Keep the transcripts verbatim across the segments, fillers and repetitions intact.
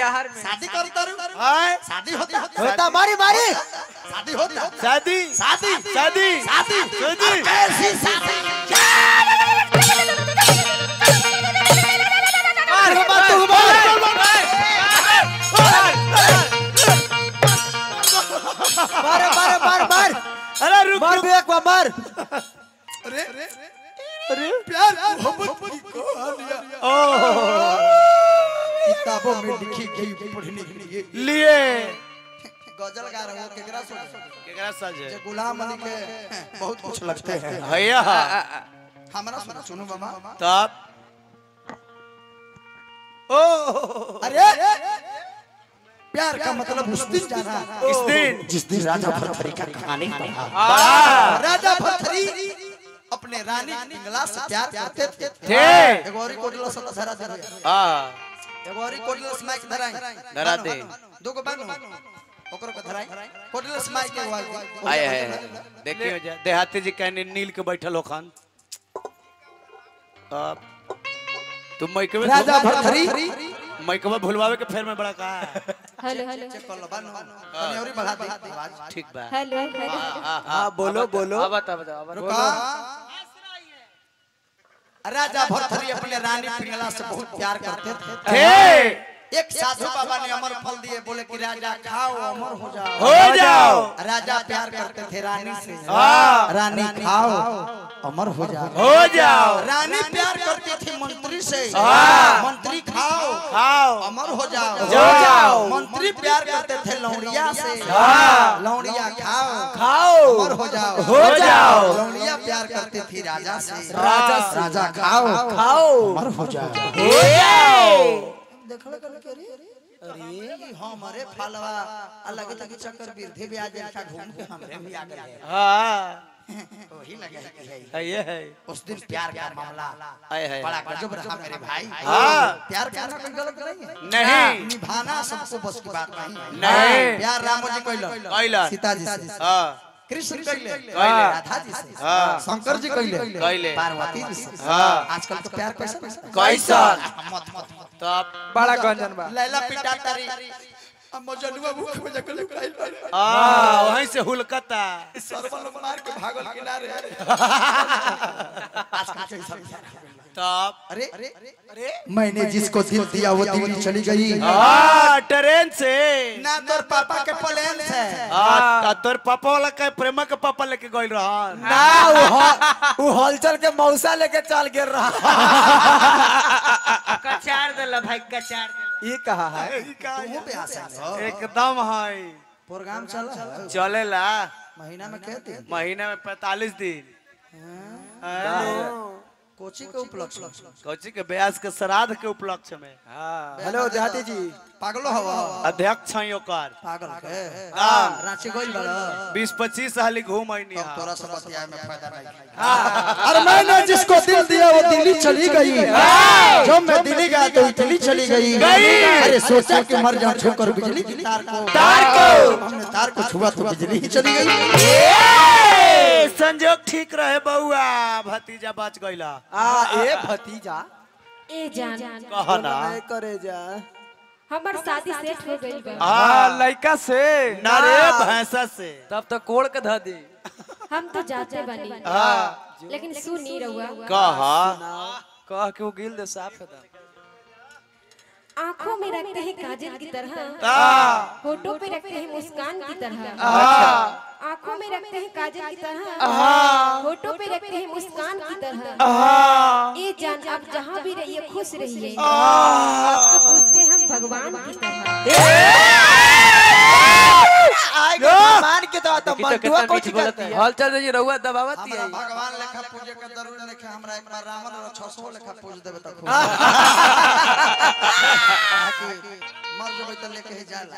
शहर में शादी करता रू हाय शादी होता होता मारी मारी शादी होता शादी शादी शादी शादी शादी कैसी शादी मार मार तू मार मार मार मार मार अरे रुक मार रुक भी एक बार मार अरे अरे प्यार मोहब्बत की कहानियां किताबों में लिखी गई पढ़ने के लिए लिए गजल गा रहे हो केकरा सुन केकरा सज जे गुलाम अली के बहुत कुछ लगते हैं भैया हमरा सुनो सुनो बाबा तब ओ अरे प्यार का मतलब उस दिन जाना किस दिन जिस दिन राजा भरथरी का कहानी पढ़ा वाह राजा भरथरी अपने रानी पिंगला से प्यार करते थे थे एगोरी कोटला सत धरा दे हां एगोरी कोटला स्माइक धराई धरा दे दो को बानो ओकरो को धराई कोटला स्माइक के वाई आए है देखियो जा देहाती जी कहने नील के बैठल हो खान अब तुम माइक में राजा भरथरी माइक में भूलवावे के फेर में बड़ा का हेलो हेलो चेक कर लो बानो तनी औरी बढ़ा दे आवाज ठीक बा हेलो हेलो हां बोलो बोलो अब बता बता रुका राजा भरथरी अपने रानी पिंगला से बहुत प्यार करते थे थे एक साधु बाबा ने अमर फल दिए बोले कि राजा खाओ अमर हो जाओ हो जाओ राजा प्यार करते थे रानी से हाँ। रानी खाओ अमर हो जाओ हो जाओ रानी प्यार करती थी मंत्री से हाँ। मंत्री खाओ खाओ अमर हो जाओ हो जाओ। मंत्री प्यार करते थे लौड़िया से हाँ। लौड़िया खाओ खाओ अमर हो जाओ हो जाओ। लौड़िया प्यार करती थी राजा से राजा से। राजा खाओ खाओ अमर हो जाओ हो जाओ देखल कर के अरे हमारे फलवा अलग अलग चक्कर वृद्धि ब्याज का घूम के हमरे भी आ गए हां वही लगे है ये है उस दिन प्यार का मामला आए है बड़ा गजब रहा मेरे भाई हाँ। प्यार करना कोई गलत नहीं है नहीं निभाना सबको बस की बात नहीं है नहीं। प्यार राम जी कोइला कैला सीता जी से हां कृष्ण कइले कइले। राधा जी से हाँ। शंकर जी कइले कइले। पार्वती जी से हाँ। आजकल तो प्यार कैसा कैसन? मत मत तब बड़ा गंजन बा लैला पिटा तारी अब मजनुआ भूख में जकल काइल आ वहीं से हुलकता सरवन मार के भागल किनारे आजकल कैसा तब अरे अरे मैंने जिसको दिल दिया वो दिल्ली चली गई हां ट्रेन से ना तोर पापा के प्लेन से हां तोर पापा वाला के प्रेम के पापा लेके गइल रहन ना वो वो हलचल के मौसा लेके चल गिर रहा कचार देला भाई कचार देला ये कहा है मुंह पे आसा एकदम है प्रोग्राम चला चलेला महीना में कहते हैं महीने में पैंतालीस दिन कोची के उपलक्ष्य कोची के ब्यास के श्राद्ध के उपलक्ष्य में हेलो देहाती जी पागलो हवा अध्यक्ष हैं ओकर पागल के हाँ। रांची गइल बड़ा बीस पच्चीस हाली घूम आईनी अब तोरा सब बतिया में फायदा नहीं अरे मैंने जिसको दिल दिया वो दिल्ली चली गई जब मैं दिल्ली गया तो इटली चली गई अरे सोचा कि मर जाऊं छूकर बिजली की तार को तार को हमने तार को छुआ तो बिजली ही चली गई संजोग ठीक रहे बउआ भतीजा बच गइला आ ए भतीजा ए जान कहना करे जा हमार शादी सेट हो गई बा हां लड़का से ना रे भैंसा से तब तो कोड़ के ध दे हम तो जाते बनी हां लेकिन सुन नहीं रहुआ कहा कह के वो गिल दे साफ है आंखों में रखते हैं काजल की तरह हां होठों पे रखते हैं मुस्कान की तरह आंखों में रखते हैं काजल की तरह होठों पे रखते हैं मुस्कान की तरह ये जान आप जहाँ भी रहिए खुश रहिए आपको पूछते हम भगवान की तरह भगवान के तो तो कितना मीठी बोलती है हल चल जी रहुआ दबावती है हमरा भगवान लेखा पूजे के जरूरी नहीं है हमरा एक बार रावण और छह सौ लेखा पूज देबे त खूब मर जब त लेके ही जाला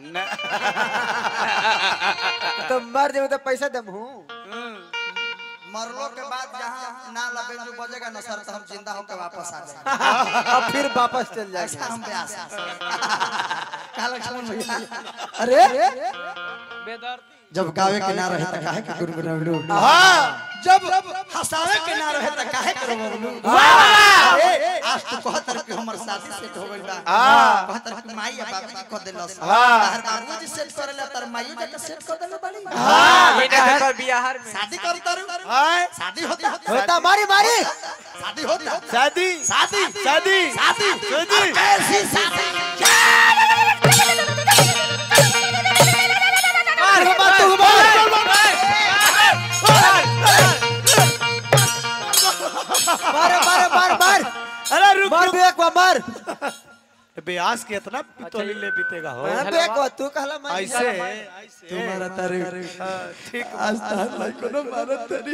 तो मर जाओ तो पैसा दम हूं मरलो के बाद जहां ना लबे जो बजेगा न सर तो हम जिंदा होकर वापस आ जाएंगे अब फिर वापस चल ऐसा जाएगा हम ब्यास का लक्ष्मण भैया अरे बेदर्दी जब गावे के ना रहे त काहे के गुरगुनावलू हां जब हंसावे के ना रहे त काहे करो बबलू वाह आज तू कहतर कि हमर शादी सेट हो गइल बा हां कहतर कि माई या बाबूजी क देलस तार बाबूजी सेट करेला तार माई जा सेट क देले बाड़ी हां बिना कर बियाह में शादी करतर हां शादी होता होता मारी मारी शादी होता शादी शादी शादी शादी शादी कैसी शादी मार मत तू मार मार मार मार मार अरे रुक मार बे को मार ब्यास के इतना पितौली ले बीतेगा हो बे को तू कहला मार ऐसे ऐसे तुम्हारा तारे ठीक आज तार लाई कोनो मारत तरी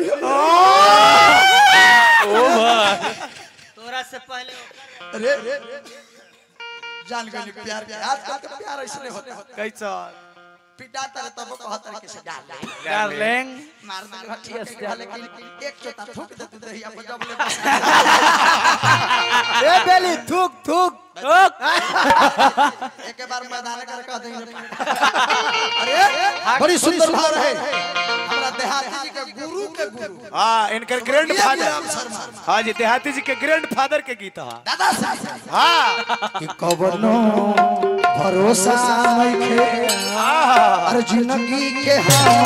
ओ भाई तोरा से पहले अरे जान गई प्यार आजकल का प्यार ऐसे होता कैसा पिटा तर तब कहतर के से डाल डार्लिंग मार दे ठीक है लेकिन एक चोटा ठोक दे तू दहिया पर जब ले ए बेली थूक थूक एक बार मैदान कर कह देंगे अरे बड़ी सुंदर भाव रहे हमरा देहाती जी के गुरु के गुरु हां इनकर ग्रैंड फादर हां जी देहाती जी के ग्रैंड फादर के गीत हां दादा साहब हां कि कवनो भरोसा नइखे अरे जिंदगी के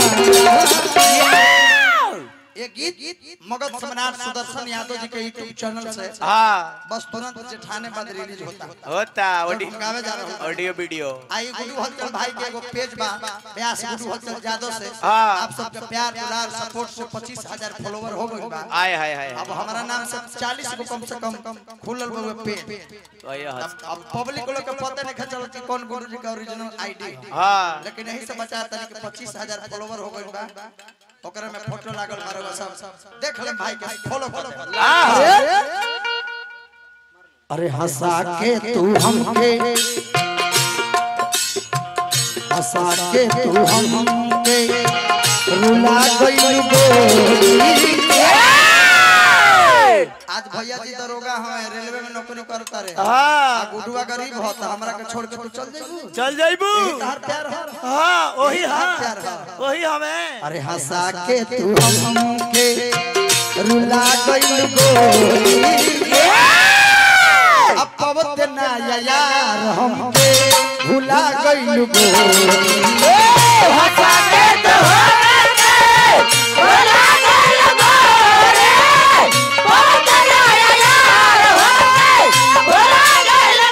ये गीत मगध सम्राट सुदर्शन यादव जी के यूट्यूब चैनल से हां बस तुरंत जेठाने बाद रिलीज होता होता ऑडियो गावे जा रहा हूं ऑडियो वीडियो आई गुरु हलचल भाई के एगो पेज बा व्यास गुरु हलचल यादव से हाँ। आप सबके प्यार दुलार सपोर्ट से पच्चीस हजार फॉलोवर हो गइल बा आए हाय हाय अब हमारा नाम से चालीस को कम से कम खुलल बा पेज आए अब पब्लिक लोग के पता नहीं चल कि कौन गुरु जी का ओरिजिनल आईडी हां लेकिन यही से बचा तनी के पच्चीस हजार फॉलोवर हो गइल बा ओकरा में फोटो लागल मारो सब देख ले भाई के फॉलो फॉलो अरे हंसा के तू हमके हंसा के तू हमके रुला गइल गोरी आज भैया जी दरोगा हैं रेलवे में नौकरी करता रे हां गुडुआ गरीब होता हमरा के छोड़ के तू चल जाइबू चल जाइबू तार प्यार है हां वही हां प्यार है वही हमें अरे हंसा के तू हमके रुला गइल गोरी अब पवत ना यार हमके भुला गइल गोरी हंसा के तू हमके रुला गइल गोरी पवत ना यार हमके भुला गइल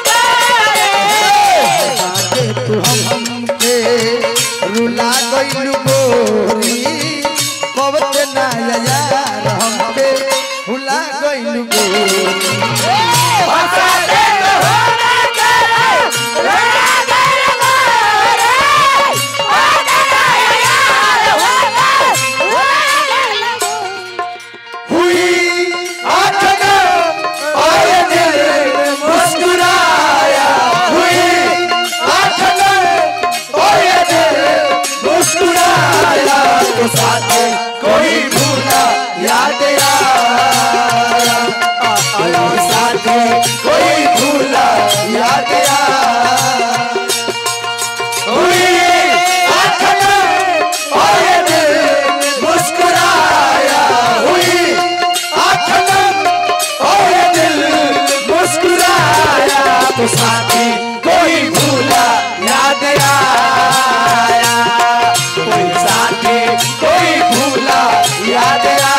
गोरी हंसा के तू हमके रुला गइल गोरी पवत ना यार हमके भुला गइल गोरी हंसा के तू हमके रुला गइल गोरी पवत ना यार हमके भुला गइल गोरी हुई आँखों और दिल मुस्कुराया हुई आँखों और दिल मुस्कुराया तो साथ कोई भूला याद आया और साथ कोई भूला याद आया हुई आँखों और दिल मुस्कुराया हुई आँखों और दिल मुस्कुराया तो साथी कोई भूला याद आया कोई साथी कोई भूला याद आया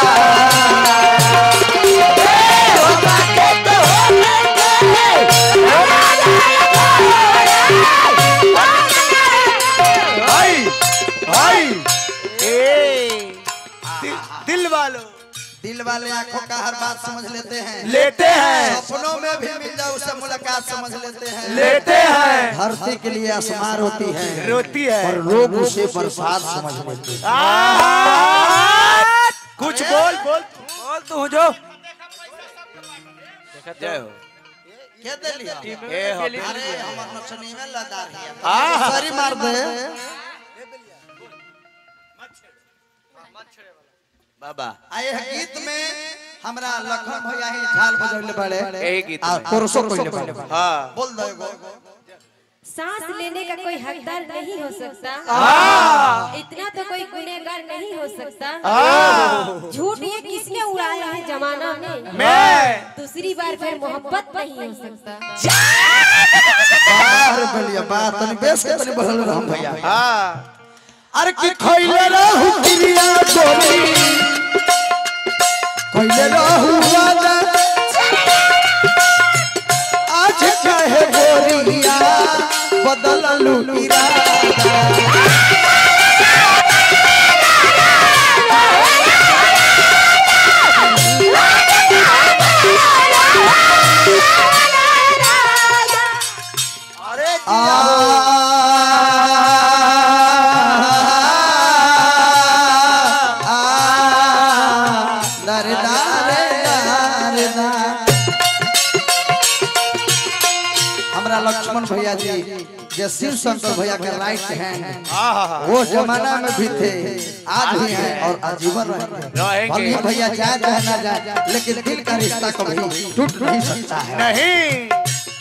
भाई भाई ए दिल वालों दिल वाले आंखों का हर बात समझ लेते हैं लेते हैं सपनों में भी मिल जाए उससे मुलाकात समझ लेते हैं लेते हैं धरती के लिए आसमां रोती है रोती है और लोग उसे बरसात समझ लेते हैं आहा! कुछ बोल बोल बोल तू जो जय हो क्या दे लिया ए हो अरे हमर नचनी में लदा है आहा! सारी मार दे बाबा आए गीत में हमरा लखन भैया ही झाल बजौले बड़े यही गीत आ में। कोरसो कोइले बड़े हाँ बोल दो एगो सांस लेने का कोई हकदार नहीं हो सकता, इतना तो कोई गुनहगार नहीं हो सकता। झूठ ये किसने उड़ाया है जमाना में, मैं दूसरी बार फिर मोहब्बत नहीं हो सकता। अरे बलिया बात तनी बेस के तनी बोल रहा भैया। हाँ अरे कि खइले रहू क्रिया गोरी, खइले रहू वादा, आज चाहे गोरिया बदललू इरादा। अरे हमरा लक्ष्मण भैया जी जे शिव शंकर भैया के राइट हैंड हाँ वो जमाना में भी थे, आज भी हैं और आजीवन रहेंगे। रहेंगे। भले भैया जाए चाहे ना जाए, लेकिन दिल का रिश्ता कभी टूट नहीं सकता है। नहीं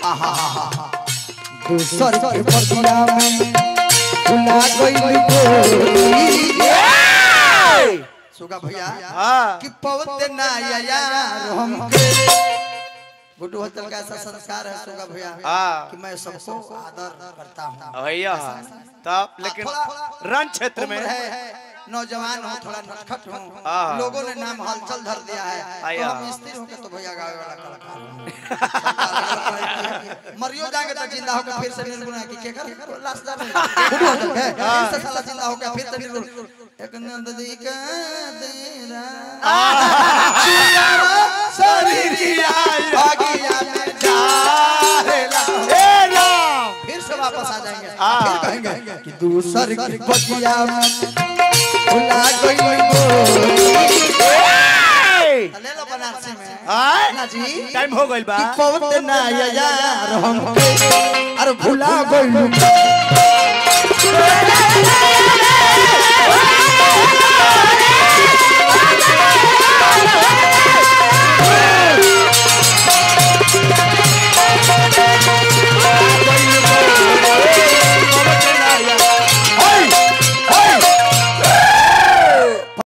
दूसर के बगिया में भुला गई गोरी। सुगा भैया हाँ कि पवते ना यार हमके गुड्डू होटल का ऐसा संस्कार है सुगा भैया हाँ कि मैं सबको आदर करता हूँ। भैया तब लेकिन रण क्षेत्र में है नौजवान हूँ, थोड़ा नटखट हूँ, हाँ। लोगों ने नाम हलचल धर दिया है, तो आया। हम स्थिर होके तो भैया गावे वाला कलाकार हूँ। मरियो जाएंगे तो जिंदा होकर फिर से निर्गुण है कि के कर लाशदार है, फिर से साला जिंदा होकर फिर से निर्गुण एक नंदी का तेरा शरीरिया भागिया में जारेला, हे राम फिर से वापस आ जाएंगे, हाँ। फिर कहेंगे कि दूसर की बगिया में भुला गई गोरी। ले लो बनारसी में हाँ ना जी टाइम हो गइल बा पवते ना यार हमके अरे भुला गई